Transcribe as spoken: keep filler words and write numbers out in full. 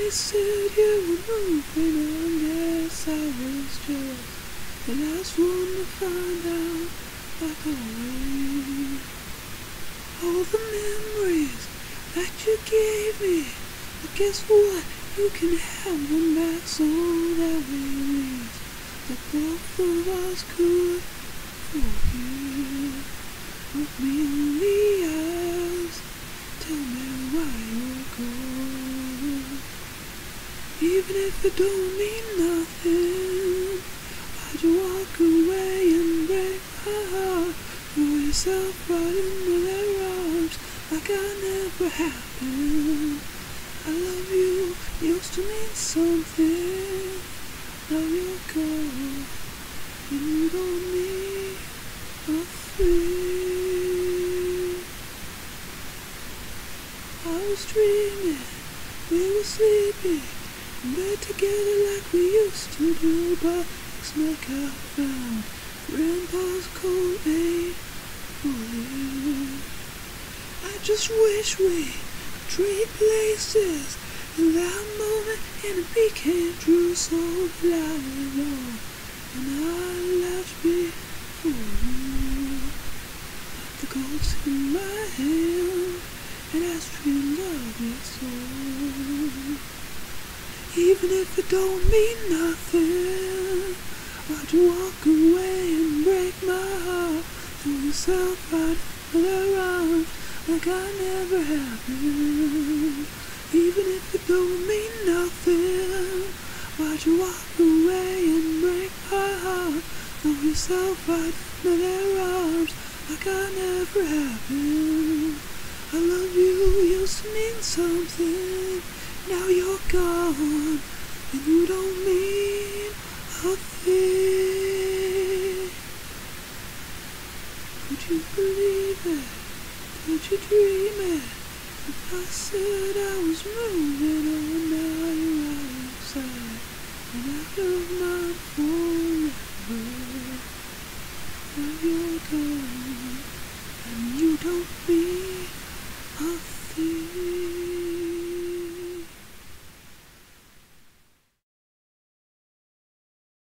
They said you were moving on, guess I was just the last one to find out, like always. All the memories that you gave me, but guess what? You can have them back so that we leave, that both of us could forgive. Look me in the eyes, tell me why you're gone. Even if it don't mean nothing, why'd you walk away and break my heart? Throw yourself right into their arms like I never happened. I love you, used to mean something. Now you're gone, and you don't mean a thing. I was dreaming, we were sleeping in bed together like we used to do, but next night I found Grandpa's cold ain't fully. I just wish we could trade places in that moment, and it became true, so loud and long. And I left before you, like the ghost in my hand, and I streamed of your soul. Even if it don't mean nothing, why'd you walk away and break my heart? Throw yourself right into their arms like I never happened. Even if it don't mean nothing, why'd you walk away and break my heart? Throw yourself right into their arms like I never happened. I love you, used to mean something. Now you're gone, and you don't mean a thing. Could you believe it? Could you dream it? If I said I was moving on, now you're right inside, and out of mine forever. Now you're gone, and you don't mean a thing.